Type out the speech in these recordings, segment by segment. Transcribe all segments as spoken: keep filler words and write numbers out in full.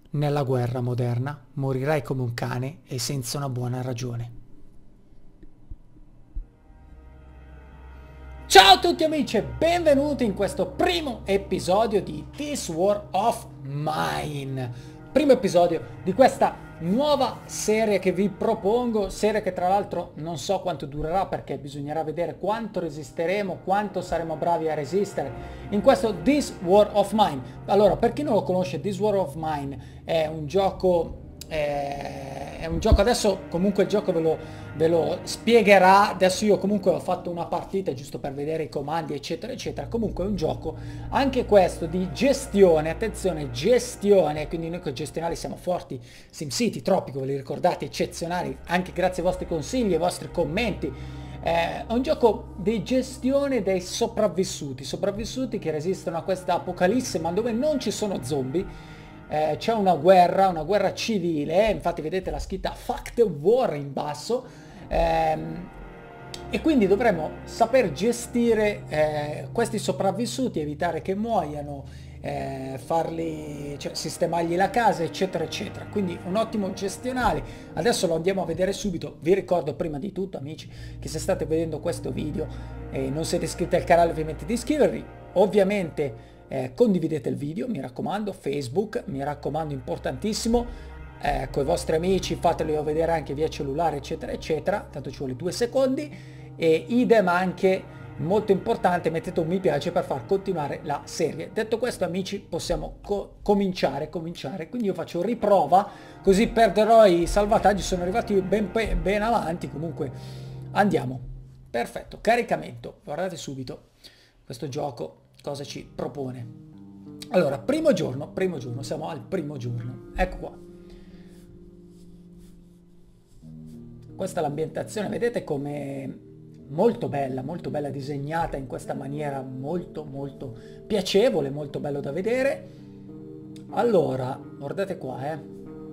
Nella guerra moderna morirai come un cane e senza una buona ragione. Ciao a tutti amici e benvenuti in questo primo episodio di This War of Mine. Primo episodio di questa nuova serie che vi propongo, serie che tra l'altro non so quanto durerà perché bisognerà vedere quanto resisteremo, quanto saremo bravi a resistere in questo This War of Mine. Allora, per chi non lo conosce, This War of Mine è un gioco... Eh, è un gioco, adesso comunque il gioco ve lo, ve lo spiegherà, adesso io comunque ho fatto una partita giusto per vedere i comandi eccetera eccetera. Comunque è un gioco anche questo di gestione, attenzione, gestione, quindi noi con gestionali siamo forti. SimCity, Tropico, ve li ricordate, eccezionali anche grazie ai vostri consigli, ai vostri commenti. Eh, è un gioco di gestione dei sopravvissuti, sopravvissuti che resistono a questa apocalisse ma dove non ci sono zombie. Eh, c'è una guerra, una guerra civile, infatti vedete la scritta Fuck the War in basso, ehm, e quindi dovremo saper gestire eh, questi sopravvissuti, evitare che muoiano, eh, farli, cioè, sistemargli la casa eccetera eccetera. Quindi un ottimo gestionale. Adesso lo andiamo a vedere subito. Vi ricordo prima di tutto amici che se state vedendo questo video e non siete iscritti al canale ovviamente di iscrivervi, ovviamente Eh, condividete il video, mi raccomando, Facebook, mi raccomando, importantissimo, eh, con i vostri amici, fatelo vedere anche via cellulare eccetera eccetera, tanto ci vuole due secondi, e idem anche, molto importante, mettete un mi piace per far continuare la serie. Detto questo amici, possiamo co cominciare, cominciare, quindi io faccio riprova, così perderò i salvataggi, sono arrivati ben, ben avanti, comunque andiamo. Perfetto, caricamento, guardate subito questo gioco cosa ci propone. Allora, primo giorno, primo giorno, siamo al primo giorno, ecco qua. Questa è l'ambientazione, vedete come molto bella, molto bella disegnata in questa maniera molto molto piacevole, molto bello da vedere. Allora, guardate qua, eh.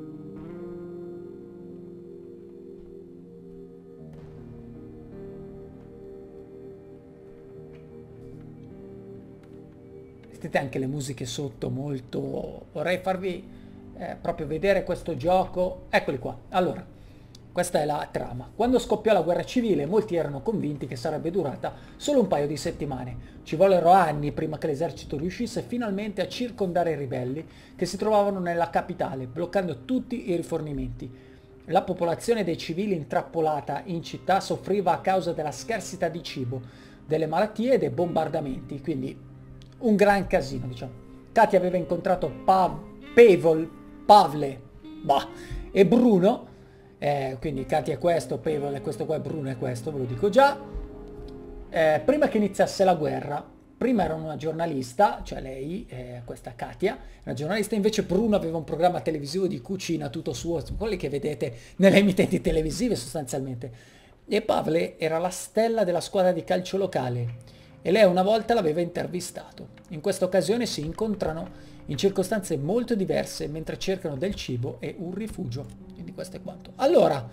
Sentite anche le musiche sotto, molto... Vorrei farvi eh, proprio vedere questo gioco. Eccoli qua. Allora, questa è la trama. Quando scoppiò la guerra civile, molti erano convinti che sarebbe durata solo un paio di settimane. Ci vollero anni prima che l'esercito riuscisse finalmente a circondare i ribelli che si trovavano nella capitale, bloccando tutti i rifornimenti. La popolazione dei civili intrappolata in città soffriva a causa della scarsità di cibo, delle malattie e dei bombardamenti, quindi un gran casino, diciamo. Katia aveva incontrato Pav, Pavel, Pavle bah, e Bruno, eh, quindi Katia è questo, Pavel è questo qua, e Bruno è questo, ve lo dico già. Eh, prima che iniziasse la guerra, prima era una giornalista, cioè lei, eh, questa Katia, una giornalista, invece Bruno aveva un programma televisivo di cucina tutto suo, quelli che vedete nelle emittenti televisive sostanzialmente. E Pavle era la stella della squadra di calcio locale. E lei una volta l'aveva intervistato. In questa occasione si incontrano in circostanze molto diverse mentre cercano del cibo e un rifugio. Quindi questo è quanto. Allora,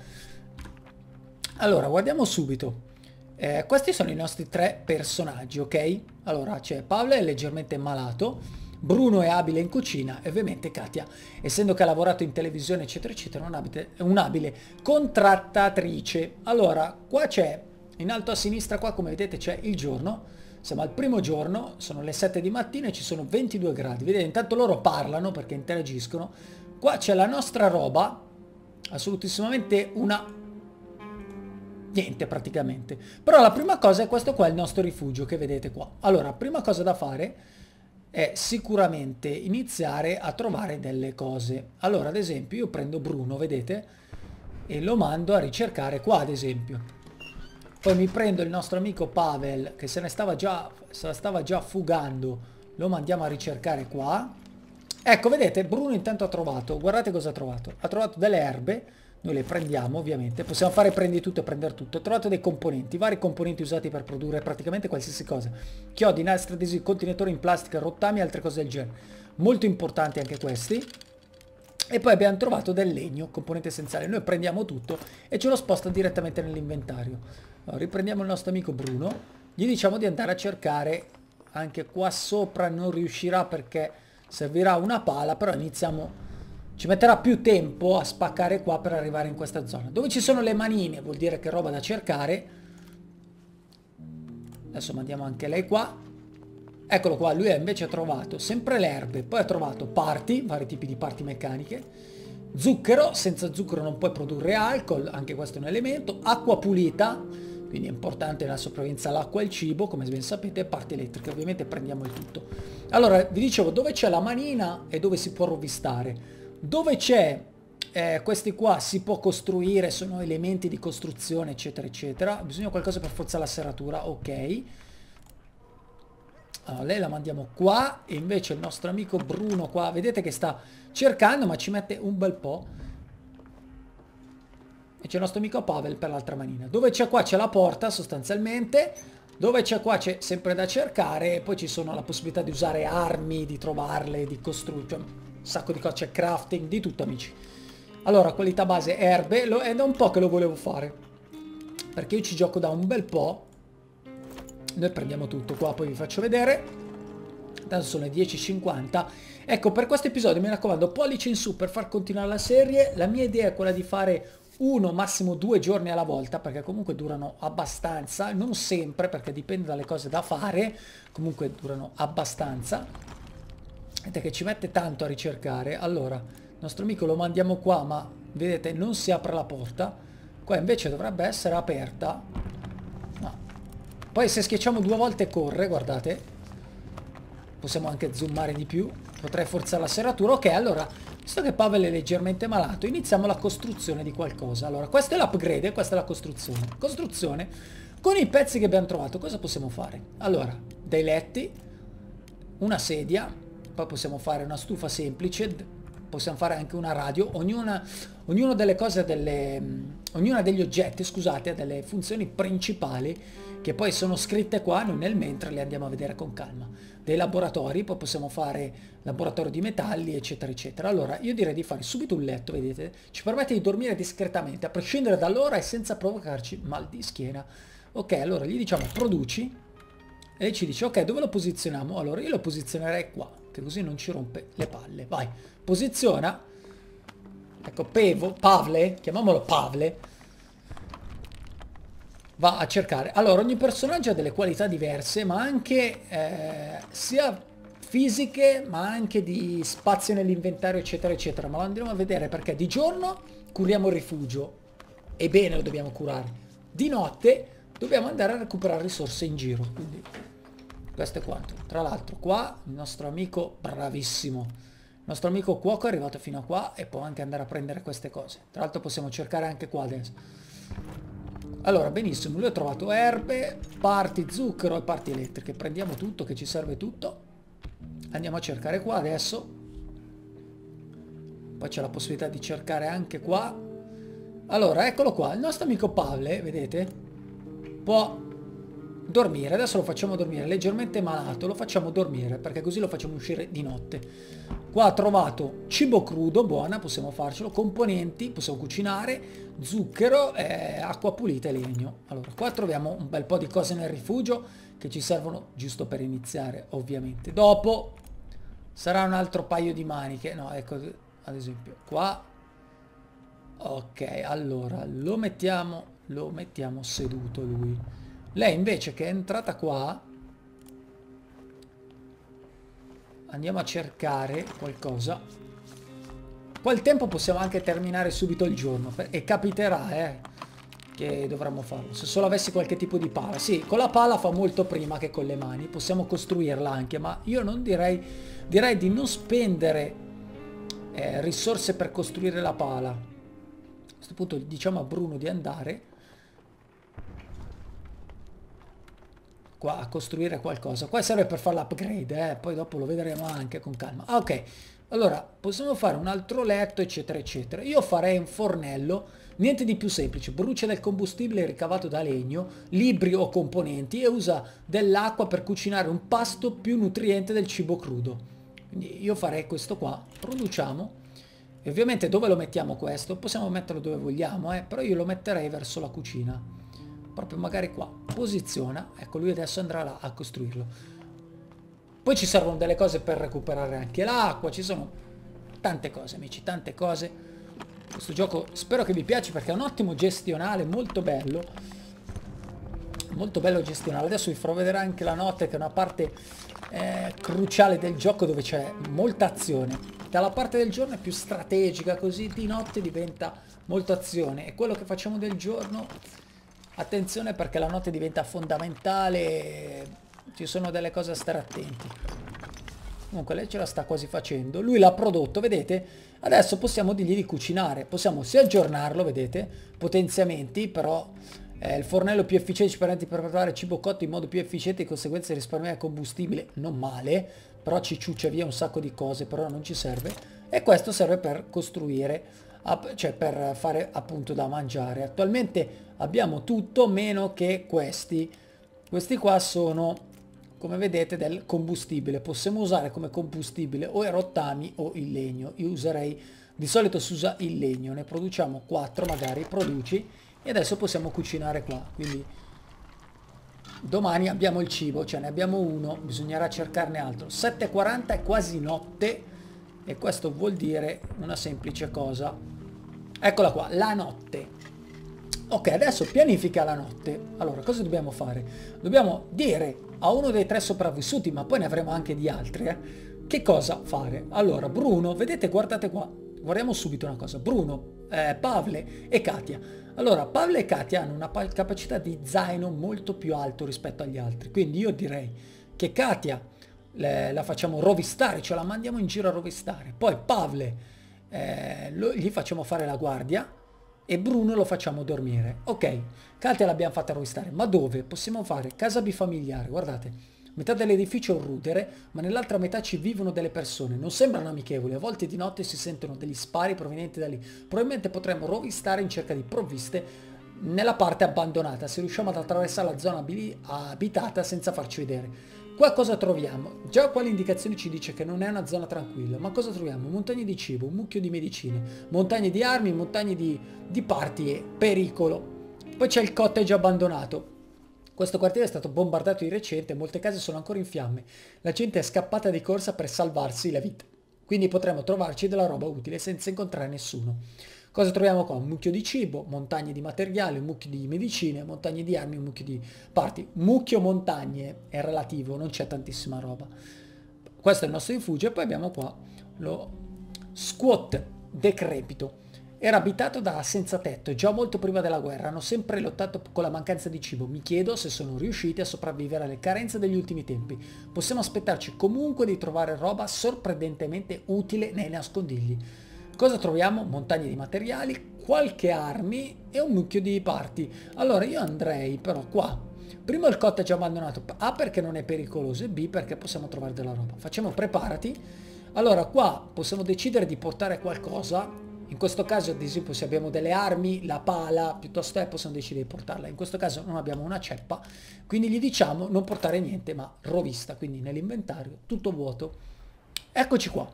allora guardiamo subito. Eh, questi sono i nostri tre personaggi, ok? Allora c'è Paolo, è leggermente malato, Bruno è abile in cucina e ovviamente Katia, essendo che ha lavorato in televisione eccetera eccetera, è un'abile contrattatrice. Allora, qua c'è, in alto a sinistra qua come vedete c'è il giorno. Siamo al primo giorno, sono le sette di mattina e ci sono ventidue gradi. Vedete, intanto loro parlano perché interagiscono. Qua c'è la nostra roba, assolutissimamente una... niente praticamente. Però la prima cosa è questo qua, il nostro rifugio che vedete qua. Allora, prima cosa da fare è sicuramente iniziare a trovare delle cose. Allora, ad esempio, io prendo Bruno, vedete? E lo mando a ricercare qua, ad esempio. Poi mi prendo il nostro amico Pavel, che se ne stava già, se la stava già fugando, lo mandiamo a ricercare qua. Ecco, vedete, Bruno intanto ha trovato, guardate cosa ha trovato. Ha trovato delle erbe, noi le prendiamo ovviamente, possiamo fare prendi tutto e prendere tutto. Ha trovato dei componenti, vari componenti usati per produrre praticamente qualsiasi cosa. Chiodi, nastri adesivi, contenitori in plastica, rottami e altre cose del genere. Molto importanti anche questi. E poi abbiamo trovato del legno, componente essenziale. Noi prendiamo tutto e ce lo sposta direttamente nell'inventario. Allora, riprendiamo il nostro amico Bruno, gli diciamo di andare a cercare, anche qua sopra non riuscirà perché servirà una pala, però iniziamo Ci metterà più tempo a spaccare qua per arrivare in questa zona. Dove ci sono le manine vuol dire che roba da cercare. Adesso mandiamo anche lei qua. Eccolo qua, lui ha invece trovato sempre le erbe, poi ha trovato parti, vari tipi di parti meccaniche, zucchero, senza zucchero non puoi produrre alcol, anche questo è un elemento, acqua pulita, quindi è importante nella sopravvivenza l'acqua e il cibo, come ben sapete, e parti elettriche, ovviamente prendiamo il tutto. Allora, vi dicevo, dove c'è la manina e dove si può rovistare. Dove c'è, eh, questi qua si può costruire, sono elementi di costruzione, eccetera, eccetera. Bisogna qualcosa per forzare la serratura, ok. Allora, lei la mandiamo qua, e invece il nostro amico Bruno qua, vedete che sta cercando, ma ci mette un bel po'. E c'è il nostro amico Pavel per l'altra manina. Dove c'è qua c'è la porta, sostanzialmente. Dove c'è qua c'è sempre da cercare, e poi ci sono la possibilità di usare armi, di trovarle, di costruire, cioè, un sacco di cose, c'è crafting, di tutto amici. Allora, qualità base erbe, lo, è da un po' che lo volevo fare, perché io ci gioco da un bel po'. Noi prendiamo tutto qua, poi vi faccio vedere. Adesso sono le dieci e cinquanta. Ecco, per questo episodio mi raccomando, pollice in su per far continuare la serie. La mia idea è quella di fare uno, massimo due giorni alla volta, perché comunque durano abbastanza, non sempre, perché dipende dalle cose da fare, comunque durano abbastanza. Vedete che ci mette tanto a ricercare. Allora, il nostro amico lo mandiamo qua, ma vedete non si apre la porta. Qua invece dovrebbe essere aperta. No. Poi se schiacciamo due volte corre, guardate. Possiamo anche zoomare di più. Potrei forzare la serratura. Ok, allora, visto che Pavel è leggermente malato, iniziamo la costruzione di qualcosa. Allora, questo è l'upgrade e questa è la costruzione. Costruzione. Con i pezzi che abbiamo trovato, cosa possiamo fare? Allora, dei letti, una sedia. Poi possiamo fare una stufa semplice, possiamo fare anche una radio, ognuna, ognuna delle cose, delle, ognuna degli oggetti, scusate, ha delle funzioni principali che poi sono scritte qua, noi nel mentre le andiamo a vedere con calma. Dei laboratori, poi possiamo fare laboratorio di metalli, eccetera, eccetera. Allora, io direi di fare subito un letto, vedete? Ci permette di dormire discretamente, a prescindere dall'ora e senza provocarci mal di schiena. Ok, allora gli diciamo produci, e lei ci dice, ok, dove lo posizioniamo? Allora, io lo posizionerei qua, che così non ci rompe le palle. Vai, posiziona. Ecco, Pevo, Pavle, chiamiamolo Pavle, va a cercare. Allora, ogni personaggio ha delle qualità diverse, ma anche eh, sia fisiche, ma anche di spazio nell'inventario, eccetera, eccetera. Ma lo andremo a vedere, perché di giorno curiamo il rifugio, e bene lo dobbiamo curare. Di notte dobbiamo andare a recuperare risorse in giro, quindi questo è quanto. Tra l'altro qua il nostro amico bravissimo, il nostro amico cuoco è arrivato fino a qua e può anche andare a prendere queste cose. Tra l'altro possiamo cercare anche qua adesso. Allora, benissimo, lui ha trovato erbe, parti zucchero e parti elettriche. Prendiamo tutto, che ci serve tutto. Andiamo a cercare qua adesso. Poi c'è la possibilità di cercare anche qua. Allora, eccolo qua, il nostro amico Pavle, vedete, può dormire. Adesso lo facciamo dormire, leggermente malato, lo facciamo dormire, perché così lo facciamo uscire di notte. Qua ha trovato cibo crudo, buona, possiamo farcelo, componenti, possiamo cucinare, zucchero, eh, acqua pulita e legno. Allora, qua troviamo un bel po' di cose nel rifugio che ci servono giusto per iniziare, ovviamente. Dopo sarà un altro paio di maniche, no, ecco, ad esempio, qua. Ok, allora, lo mettiamo, lo mettiamo seduto lui. Lei invece che è entrata qua, andiamo a cercare qualcosa. Qua il tempo possiamo anche terminare subito il giorno, e capiterà eh, che dovremmo farlo. Se solo avessi qualche tipo di pala. Sì, con la pala fa molto prima che con le mani, possiamo costruirla anche, ma io non direi, direi di non spendere eh, risorse per costruire la pala. A questo punto diciamo a Bruno di andare qua a costruire qualcosa. Qua serve per fare l'upgrade, eh? Poi dopo lo vedremo anche con calma. Ah, ok, allora possiamo fare un altro letto, eccetera, eccetera. Io farei un fornello, niente di più semplice. Brucia del combustibile ricavato da legno, libri o componenti, e usa dell'acqua per cucinare un pasto più nutriente del cibo crudo. Quindi io farei questo qua, produciamo. E ovviamente dove lo mettiamo questo? Possiamo metterlo dove vogliamo, eh? Però io lo metterei verso la cucina, proprio magari qua. Posiziona, ecco, lui adesso andrà là a costruirlo. Poi ci servono delle cose per recuperare anche l'acqua, ci sono tante cose amici, tante cose. Questo gioco spero che vi piaci perché è un ottimo gestionale, molto bello, molto bello gestionale. Adesso vi farò vedere anche la notte, che è una parte eh, cruciale del gioco, dove c'è molta azione. Dalla parte del giorno è più strategica, così di notte diventa molta azione, e quello che facciamo del giorno, attenzione, perché la notte diventa fondamentale, ci sono delle cose a stare attenti. Comunque lei ce la sta quasi facendo, lui l'ha prodotto, vedete? Adesso possiamo dirgli di cucinare, possiamo sia aggiornarlo, vedete? Potenziamenti, però eh, il fornello più efficiente ci permette di preparare cibo cotto in modo più efficiente e di conseguenza risparmiare combustibile, non male, però ci ciuccia via un sacco di cose, però non ci serve. E questo serve per costruire, cioè per fare appunto da mangiare. Attualmente abbiamo tutto meno che questi. Questi qua sono, come vedete, del combustibile. Possiamo usare come combustibile o i rottami o il legno. Io userei, di solito si usa il legno, ne produciamo quattro magari, produci, e adesso possiamo cucinare qua. Quindi domani abbiamo il cibo, cioè ne abbiamo uno, bisognerà cercarne altro. sette e quaranta è quasi notte, e questo vuol dire una semplice cosa. Eccola qua, la notte. Ok, adesso pianifica la notte. Allora, cosa dobbiamo fare? Dobbiamo dire a uno dei tre sopravvissuti, ma poi ne avremo anche di altri, eh, che cosa fare. Allora, Bruno, vedete, guardate qua, guardiamo subito una cosa. Bruno, eh, Pavle e Katia. Allora, Pavle e Katia hanno una capacità di zaino molto più alto rispetto agli altri, quindi io direi che Katia le, la facciamo rovistare, cioè la mandiamo in giro a rovistare. Poi Pavle eh, lo, gli facciamo fare la guardia, e Bruno lo facciamo dormire. Ok, Katia l'abbiamo fatta rovistare, ma dove? Possiamo fare casa bifamiliare, guardate, metà dell'edificio è un rudere, ma nell'altra metà ci vivono delle persone, non sembrano amichevoli, a volte di notte si sentono degli spari provenienti da lì, probabilmente potremmo rovistare in cerca di provviste nella parte abbandonata, se riusciamo ad attraversare la zona abitata senza farci vedere. Qua cosa troviamo? Già qua l'indicazione ci dice che non è una zona tranquilla, ma cosa troviamo? Montagne di cibo, un mucchio di medicine, montagne di armi, montagne di, di parti e pericolo. Poi c'è il cottage abbandonato. Questo quartiere è stato bombardato di recente, molte case sono ancora in fiamme. La gente è scappata di corsa per salvarsi la vita. Quindi potremmo trovarci della roba utile senza incontrare nessuno. Cosa troviamo qua? Un mucchio di cibo, montagne di materiali, un mucchio di medicine, montagne di armi, un mucchio di parti. Mucchio montagne è relativo, non c'è tantissima roba. Questo è il nostro rifugio, e poi abbiamo qua lo squat decrepito. Era abitato da senza tetto, già molto prima della guerra, hanno sempre lottato con la mancanza di cibo. Mi chiedo se sono riusciti a sopravvivere alle carenze degli ultimi tempi. Possiamo aspettarci comunque di trovare roba sorprendentemente utile nei nascondigli. Cosa troviamo? Montagne di materiali, qualche armi e un mucchio di parti. Allora io andrei però qua. Primo il cottage abbandonato, A perché non è pericoloso, e B perché possiamo trovare della roba. Facciamo preparati. Allora qua possiamo decidere di portare qualcosa. In questo caso ad esempio se abbiamo delle armi, la pala, piuttosto è, possiamo decidere di portarla. In questo caso non abbiamo una ceppa, quindi gli diciamo non portare niente, ma rovista. Quindi nell'inventario tutto vuoto. Eccoci qua.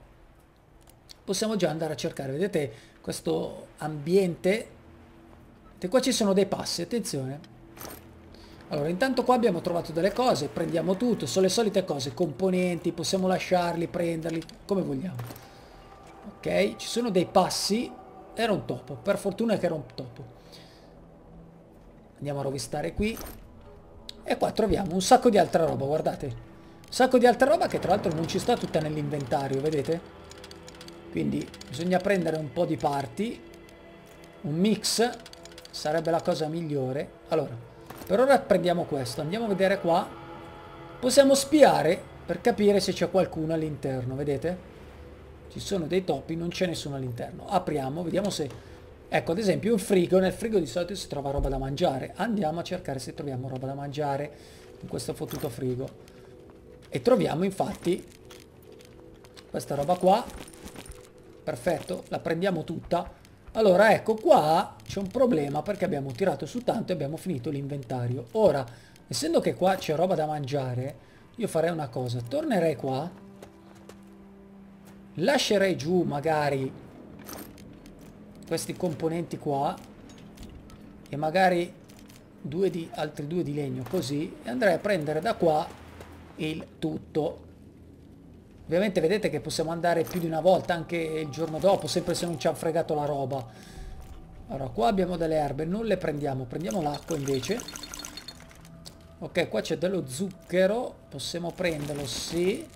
Possiamo già andare a cercare, vedete questo ambiente, e qua ci sono dei passi, attenzione. Allora intanto qua abbiamo trovato delle cose, prendiamo tutto, sono le solite cose, componenti, possiamo lasciarli, prenderli, come vogliamo. Ok, ci sono dei passi, era un topo, per fortuna che era un topo. Andiamo a rovistare qui, e qua troviamo un sacco di altra roba, guardate. Un sacco di altra roba che tra l'altro non ci sta tutta nell'inventario, vedete? Quindi bisogna prendere un po' di parti, un mix sarebbe la cosa migliore. Allora, per ora prendiamo questo, andiamo a vedere qua. Possiamo spiare per capire se c'è qualcuno all'interno, vedete? Ci sono dei topi, non c'è nessuno all'interno. Apriamo, vediamo se... Ecco, ad esempio un frigo, nel frigo di solito si trova roba da mangiare. Andiamo a cercare se troviamo roba da mangiare in questo fottuto frigo. E troviamo infatti questa roba qua. Perfetto, la prendiamo tutta. Allora ecco qua c'è un problema perché abbiamo tirato su tanto e abbiamo finito l'inventario. Ora, essendo che qua c'è roba da mangiare, io farei una cosa, tornerei qua, lascerei giù magari questi componenti qua e magari due di, altri due di legno così, e andrei a prendere da qua il tutto. Ovviamente vedete che possiamo andare più di una volta anche il giorno dopo, sempre se non ci ha fregato la roba. Allora, qua abbiamo delle erbe, non le prendiamo, prendiamo l'acqua invece. Ok, qua c'è dello zucchero, possiamo prenderlo, sì.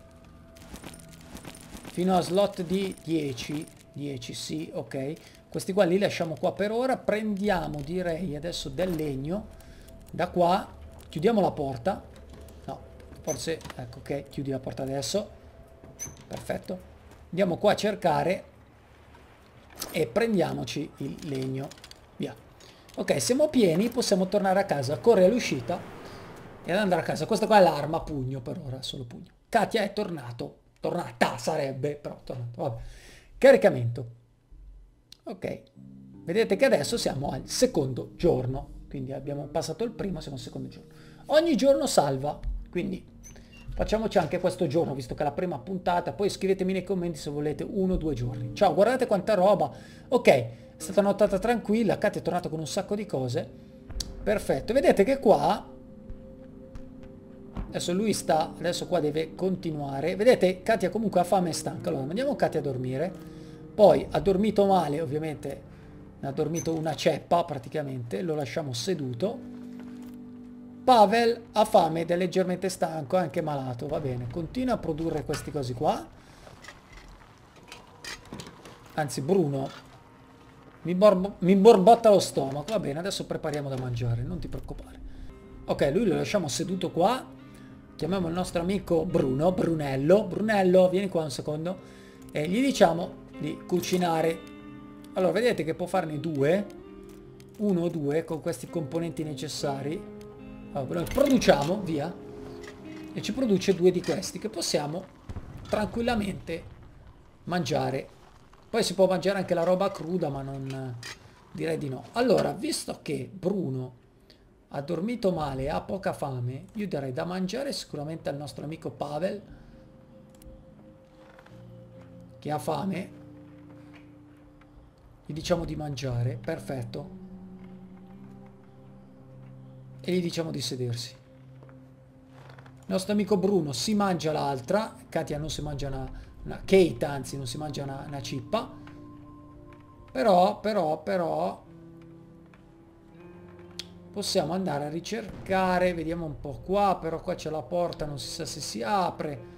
Fino a slot di dieci, dieci, sì, ok. Questi qua li lasciamo qua per ora, prendiamo, direi, adesso del legno. Da qua, chiudiamo la porta. No, forse, ecco, ok, chiudi la porta adesso. Perfetto. Andiamo qua a cercare e prendiamoci il legno. Via. Ok, siamo pieni, possiamo tornare a casa, correre all'uscita ed andare a casa. Questa qua è l'arma, pugno per ora, solo pugno. Katia è tornato. Tornata sarebbe, però tornato. Vabbè. Caricamento. Ok. Vedete che adesso siamo al secondo giorno. Quindi abbiamo passato il primo, siamo al secondo giorno. Ogni giorno salva. Quindi facciamoci anche questo giorno, visto che è la prima puntata. Poi scrivetemi nei commenti se volete uno o due giorni. Ciao, guardate quanta roba. Ok, è stata una nottata tranquilla. Katia è tornata con un sacco di cose. Perfetto. Vedete che qua adesso lui sta, adesso qua deve continuare. Vedete, Katia comunque ha fame e stanca. Allora, mandiamo Katia a dormire. Poi ha dormito male, ovviamente. Ne ha dormito una ceppa, praticamente. Lo lasciamo seduto. Pavel ha fame ed è leggermente stanco, è anche malato. Va bene, continua a produrre questi cosi qua. Anzi, Bruno mi, borbo, mi borbotta lo stomaco. Va bene, adesso prepariamo da mangiare, non ti preoccupare. Ok, lui lo lasciamo seduto qua. Chiamiamo il nostro amico Bruno, Brunello. Brunello, vieni qua un secondo. E gli diciamo di cucinare. Allora, vedete che può farne due. Uno o due con questi componenti necessari. Allora, produciamo, via. E ci produce due di questi che possiamo tranquillamente mangiare. Poi si può mangiare anche la roba cruda, ma non direi di no. Allora, visto che Bruno ha dormito male, ha poca fame, io darei da mangiare sicuramente al nostro amico Pavel, che ha fame. Gli diciamo di mangiare, perfetto. E gli diciamo di sedersi. Il nostro amico Bruno si mangia l'altra, Katia non si mangia una, una Kate, anzi non si mangia una, una cippa. Però, però, però... possiamo andare a ricercare, vediamo un po' qua, però qua c'è la porta, non si sa se si apre.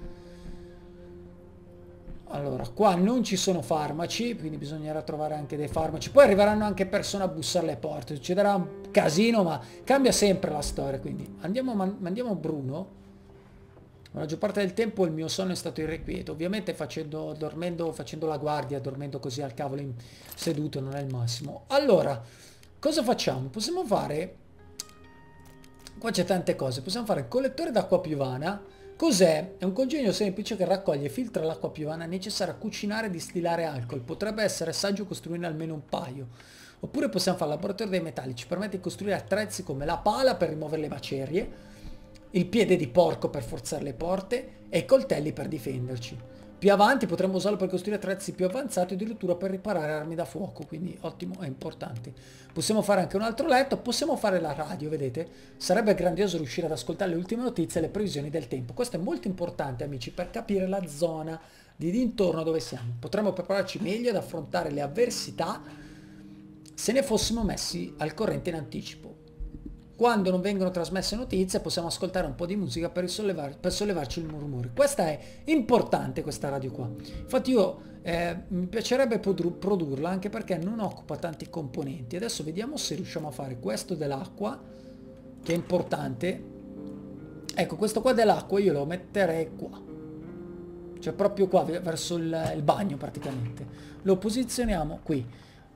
Allora, qua non ci sono farmaci, quindi bisognerà trovare anche dei farmaci. Poi arriveranno anche persone a bussare alle porte, succederà un casino, ma cambia sempre la storia, quindi andiamo, mandiamo Bruno. La maggior parte del tempo il mio sonno è stato irrequieto, ovviamente facendo, dormendo, facendo la guardia, dormendo così al cavolo in, seduto non è il massimo. Allora, cosa facciamo? Possiamo fare... qua c'è tante cose, possiamo fare il collettore d'acqua piovana. Cos'è? È un congegno semplice che raccoglie e filtra l'acqua piovana necessaria a cucinare e distillare alcol. Potrebbe essere saggio costruirne almeno un paio. Oppure possiamo fare il laboratorio dei metalli, ci permette di costruire attrezzi come la pala per rimuovere le macerie, il piede di porco per forzare le porte e i coltelli per difenderci. Più avanti potremmo usarlo per costruire attrezzi più avanzati o addirittura per riparare armi da fuoco, quindi ottimo e importante. Possiamo fare anche un altro letto, possiamo fare la radio, vedete? Sarebbe grandioso riuscire ad ascoltare le ultime notizie e le previsioni del tempo. Questo è molto importante, amici, per capire la zona di dintorno dove siamo. Potremmo prepararci meglio ad affrontare le avversità se ne fossimo messi al corrente in anticipo. Quando non vengono trasmesse notizie possiamo ascoltare un po' di musica per, sollevar, per sollevarci il rumore. Questa è importante, questa radio qua. Infatti io eh, mi piacerebbe produr produrla anche perché non occupa tanti componenti. Adesso vediamo se riusciamo a fare questo dell'acqua, che è importante. Ecco, questo qua dell'acqua io lo metterei qua. Cioè proprio qua, verso il, il bagno praticamente. Lo posizioniamo qui.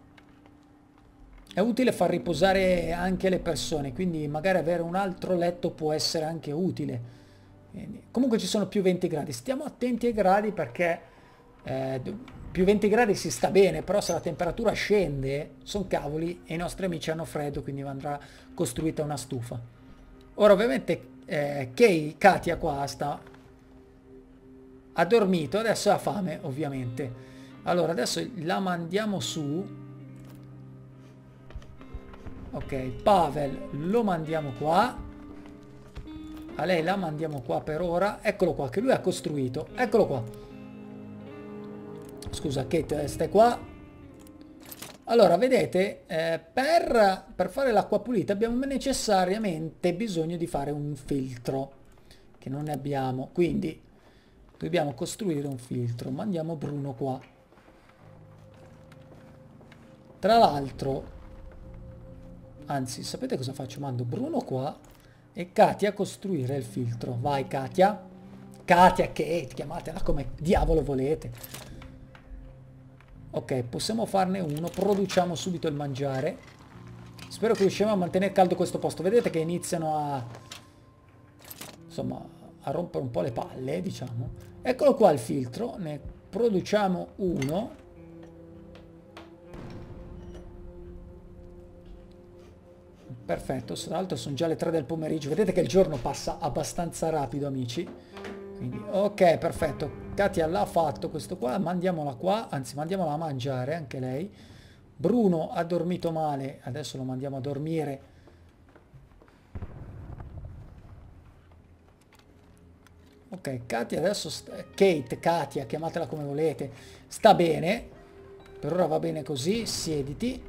È utile far riposare anche le persone, quindi magari avere un altro letto può essere anche utile. Comunque ci sono più venti gradi, stiamo attenti ai gradi perché eh, più venti gradi si sta bene, però se la temperatura scende, sono cavoli e i nostri amici hanno freddo, quindi andrà costruita una stufa. Ora ovviamente eh, Kay, Katia qua sta, ha dormito, adesso ha fame ovviamente. Allora adesso la mandiamo su. Ok, Pavel lo mandiamo qua. A lei la mandiamo qua per ora. Eccolo qua, che lui ha costruito. Eccolo qua. Scusa Kate, stai qua. Allora, vedete, eh, per, per fare l'acqua pulita abbiamo necessariamente bisogno di fare un filtro, che non ne abbiamo, quindi dobbiamo costruire un filtro. Mandiamo Bruno qua. Tra l'altro, anzi, sapete cosa faccio? Mando Bruno qua e Katia a costruire il filtro. Vai Katia. Katia, Kate, chiamatela come diavolo volete. Ok, possiamo farne uno, produciamo subito il mangiare. Spero che riusciamo a mantenere caldo questo posto. Vedete che iniziano a... insomma, a rompere un po' le palle, diciamo. Eccolo qua il filtro, ne produciamo uno. Perfetto, tra l'altro sono già le tre del pomeriggio. Vedete che il giorno passa abbastanza rapido, amici. Quindi, ok, perfetto. Katia l'ha fatto questo qua, mandiamola qua, anzi mandiamola a mangiare anche lei. Bruno ha dormito male, adesso lo mandiamo a dormire. Ok, Katia adesso, Kate, Katia, chiamatela come volete, sta bene. Per ora va bene così, siediti. Il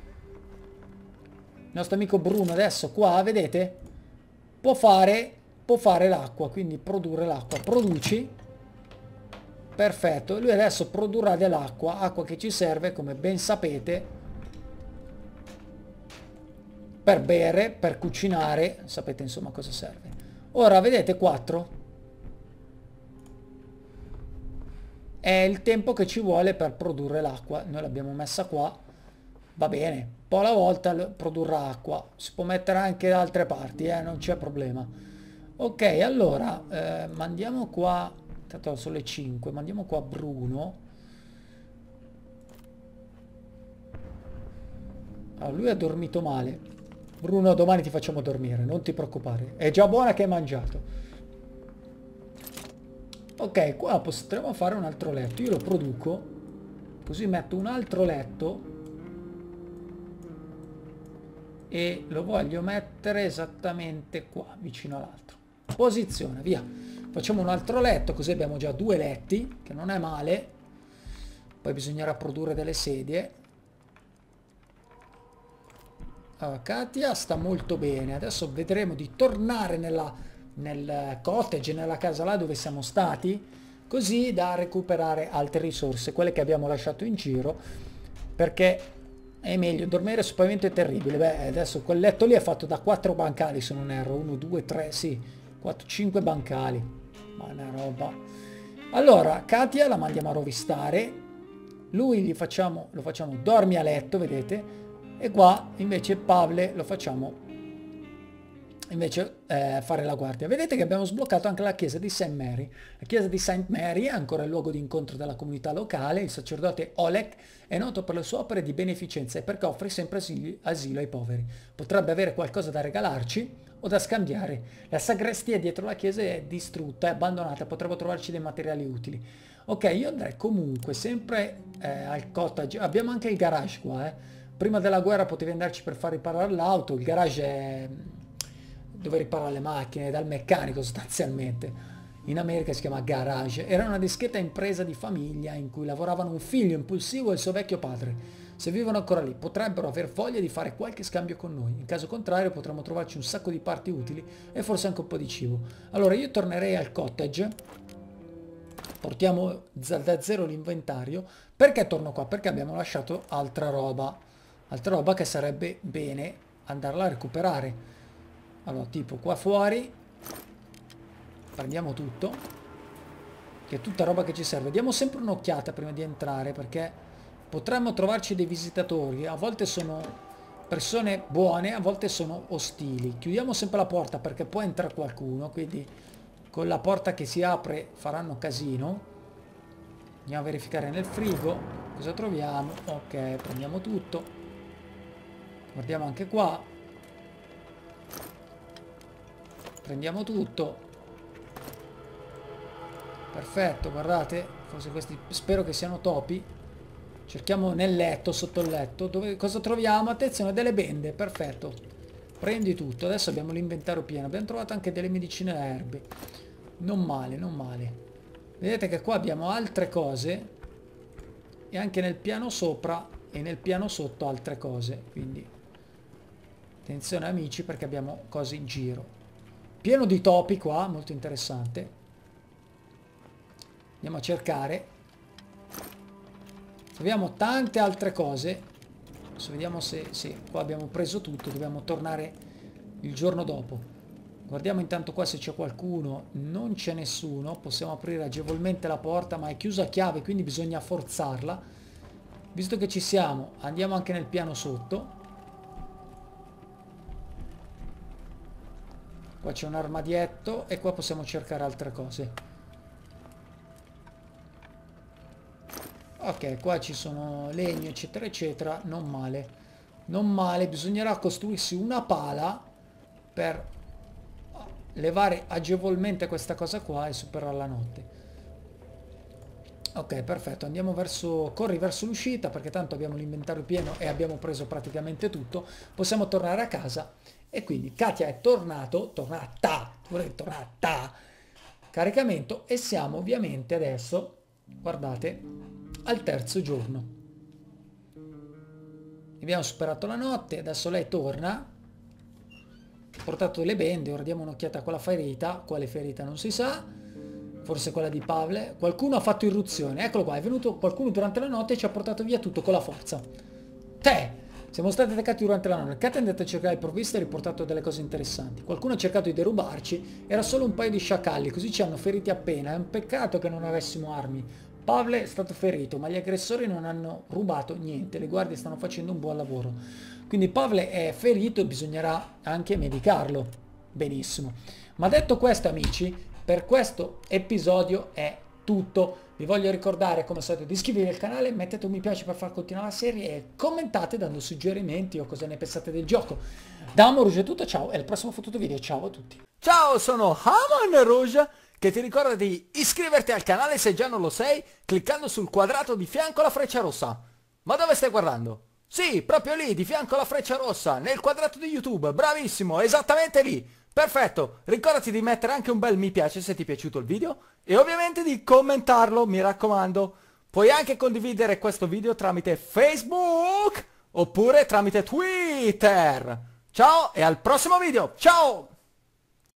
nostro amico Bruno adesso qua, vedete, può fare... può fare l'acqua, quindi produrre l'acqua. Produci. Perfetto. Lui adesso produrrà dell'acqua, acqua che ci serve, come ben sapete, per bere, per cucinare. Sapete insomma cosa serve. Ora vedete quattro. È il tempo che ci vuole per produrre l'acqua. Noi l'abbiamo messa qua. Va bene. Un po' alla volta produrrà acqua. Si può mettere anche da altre parti, eh? Non c'è problema. Ok, allora eh, mandiamo qua, tanto sono le cinque, mandiamo qua Bruno. Allora, lui ha dormito male. Bruno, domani ti facciamo dormire, non ti preoccupare. È già buona che hai mangiato. Ok, qua potremo fare un altro letto. Io lo produco, così metto un altro letto. E lo voglio mettere esattamente qua, vicino all'altro. Posizione, via. Facciamo un altro letto, così abbiamo già due letti, che non è male. Poi bisognerà produrre delle sedie. Allora, Katia sta molto bene. Adesso vedremo di tornare nella, nel cottage, nella casa là dove siamo stati, così da recuperare altre risorse, quelle che abbiamo lasciato in giro, perché è meglio. Dormire sul pavimento è terribile. Beh, adesso quel letto lì è fatto da quattro bancali, se non erro. uno, due, tre, sì. quattro, cinque bancali. Ma una roba. Allora, Katia la mandiamo a rovistare. Lui gli facciamo, lo facciamo dormi a letto, vedete? E qua invece Pavle lo facciamo invece eh, fare la guardia. Vedete che abbiamo sbloccato anche la chiesa di Saint Mary. La chiesa di Saint Mary è ancora il luogo di incontro della comunità locale. Il sacerdote Oleg è noto per le sue opere di beneficenza e perché offre sempre asilo, asilo ai poveri. Potrebbe avere qualcosa da regalarci o da scambiare. La sagrestia dietro la chiesa è distrutta, è abbandonata, potremmo trovarci dei materiali utili. Ok, io andrei comunque sempre eh, al cottage. Abbiamo anche il garage qua, eh. Prima della guerra potevi andarci per far riparare l'auto. Il garage è dove riparare le macchine, dal meccanico sostanzialmente. In America si chiama garage. Era una discreta impresa di famiglia in cui lavoravano un figlio impulsivo e il suo vecchio padre. Se vivono ancora lì, potrebbero aver voglia di fare qualche scambio con noi. In caso contrario potremmo trovarci un sacco di parti utili e forse anche un po' di cibo. Allora io tornerei al cottage. Portiamo da zero l'inventario. Perché torno qua? Perché abbiamo lasciato altra roba. Altra roba che sarebbe bene andarla a recuperare. Allora, tipo qua fuori prendiamo tutto, che è tutta roba che ci serve. Diamo sempre un'occhiata prima di entrare, perché potremmo trovarci dei visitatori. A volte sono persone buone, a volte sono ostili. Chiudiamo sempre la porta perché può entrare qualcuno, quindi con la porta che si apre faranno casino. Andiamo a verificare nel frigo cosa troviamo. Ok, prendiamo tutto. Guardiamo anche qua. Prendiamo tutto. Perfetto, guardate. Forse questi spero che siano topi. Cerchiamo nel letto, sotto il letto. Dove, cosa troviamo? Attenzione, delle bende. Perfetto. Prendi tutto. Adesso abbiamo l'inventario pieno. Abbiamo trovato anche delle medicine a erbe. Non male, non male. Vedete che qua abbiamo altre cose. e anche nel piano sopra e nel piano sotto altre cose, quindi attenzione amici perché abbiamo cose in giro. Pieno di topi qua, molto interessante. Andiamo a cercare. Troviamo tante altre cose. Adesso vediamo se, se qua abbiamo preso tutto, dobbiamo tornare il giorno dopo. Guardiamo intanto qua se c'è qualcuno, non c'è nessuno, possiamo aprire agevolmente la porta ma è chiusa a chiave quindi bisogna forzarla. Visto che ci siamo andiamo anche nel piano sotto. Qua c'è un armadietto e qua possiamo cercare altre cose. Ok, qua ci sono legno eccetera eccetera, non male. Non male, bisognerà costruirsi una pala per levare agevolmente questa cosa qua e superare la notte. Ok, perfetto, andiamo verso, corri verso l'uscita perché tanto abbiamo l'inventario pieno e abbiamo preso praticamente tutto. Possiamo tornare a casa e quindi Katia è tornato, tornata, tornata, caricamento e siamo ovviamente adesso, guardate, al terzo giorno. Abbiamo superato la notte, adesso lei torna. Portato le bende, ora diamo un'occhiata a quella ferita, quale ferita non si sa, forse quella di Pavle. Qualcuno ha fatto irruzione, eccolo qua, è venuto qualcuno durante la notte e ci ha portato via tutto con la forza. Te! Siamo stati attaccati durante la notte, Kat è andato a cercare il provvisto e ha riportato delle cose interessanti. Qualcuno ha cercato di derubarci, era solo un paio di sciacalli, così ci hanno feriti appena, è un peccato che non avessimo armi. Pavle è stato ferito, ma gli aggressori non hanno rubato niente, le guardie stanno facendo un buon lavoro. Quindi Pavle è ferito e bisognerà anche medicarlo. Benissimo. Ma detto questo amici, per questo episodio è tutto. Vi voglio ricordare come al solito di iscrivervi al canale, mettete un mi piace per far continuare la serie e commentate dando suggerimenti o cosa ne pensate del gioco. Da Hamon Rouge è tutto, ciao e al prossimo fottuto video, ciao a tutti. Ciao, sono Hamon Rouge che ti ricorda di iscriverti al canale se già non lo sei cliccando sul quadrato di fianco alla freccia rossa. Ma dove stai guardando? Sì, proprio lì, di fianco alla freccia rossa, nel quadrato di YouTube, bravissimo, esattamente lì. Perfetto, ricordati di mettere anche un bel mi piace se ti è piaciuto il video e ovviamente di commentarlo, mi raccomando. Puoi anche condividere questo video tramite Facebook oppure tramite Twitter. Ciao e al prossimo video, ciao!